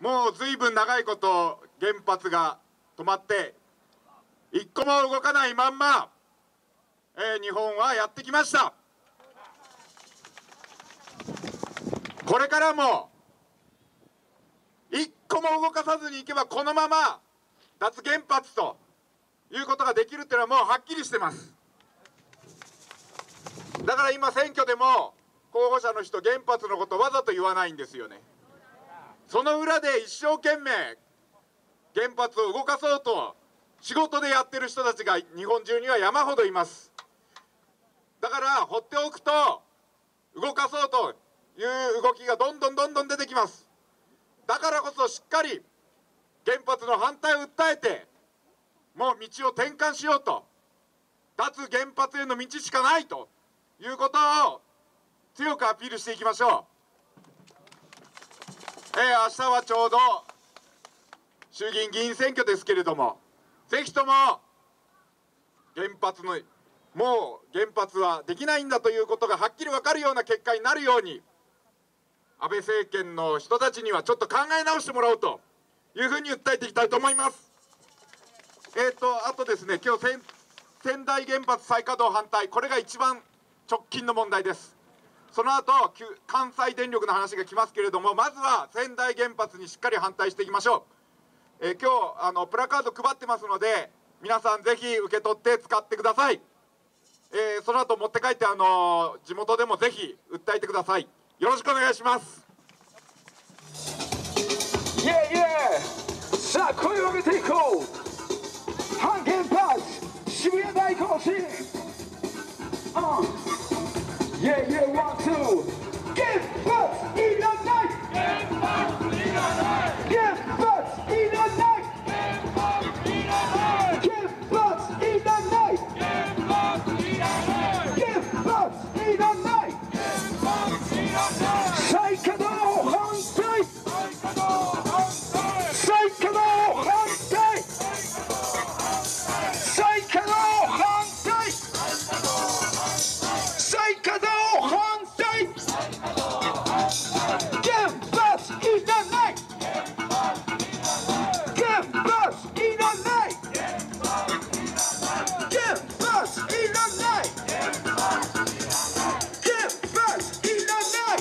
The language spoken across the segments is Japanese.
もうずいぶん長いこと原発が止まって一個も動かないまんま、日本はやってきました。これからも一個も動かさずにいけばこのまま脱原発ということができるっていうのはもうはっきりしてます。だから今選挙でも候補者の人原発のことわざと言わないんですよね。その裏で一生懸命原発を動かそうと仕事でやってる人たちが日本中には山ほどいます。だから放っておくと動かそうという動きがどんどん出てきます。だからこそしっかり原発の反対を訴えてもう道を転換しようと、脱原発への道しかないということを強くアピールしていきましょう。明日はちょうど衆議院議員選挙ですけれども、ぜひとももう原発はできないんだということがはっきり分かるような結果になるように、安倍政権の人たちにはちょっと考え直してもらおうというふうに訴えていきたいと思います。あとですね、今日仙台原発再稼働反対、これが一番直近の問題です。その後関西電力の話が来ますけれども、まずは仙台原発にしっかり反対していきましょう。今日プラカード配ってますので、皆さんぜひ受け取って使ってください。その後持って帰って地元でもぜひ訴えてください。よろしくお願いします。 さあ声を上げていこう。反原発渋谷大行進。ワンツー。原発いらない。原発いらない。原発いらない。原発いらない。原発いらない。原発いらない。原発いらない。再稼働反対。再稼働反対。再稼働反対。再稼働反対。原発いらない。原発いらない。原発いらない。原発いらない。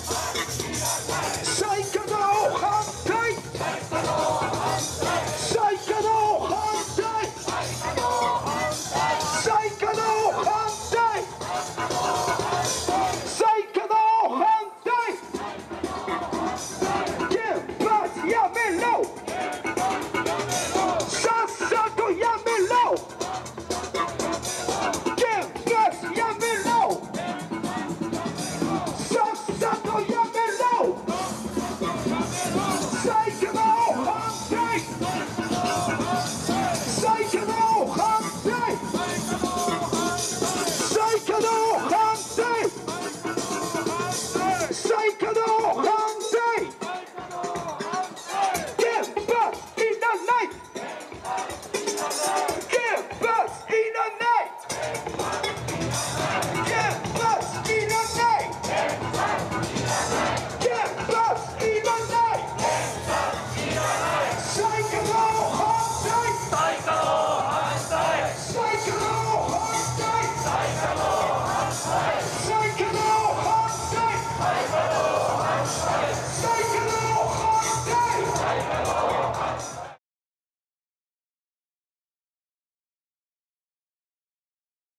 再稼働反対。再稼働反対。再稼働反対。再稼働反対。原発やめろ。さっさとやめろ。原発やめろ。さっさとやめろ。再稼働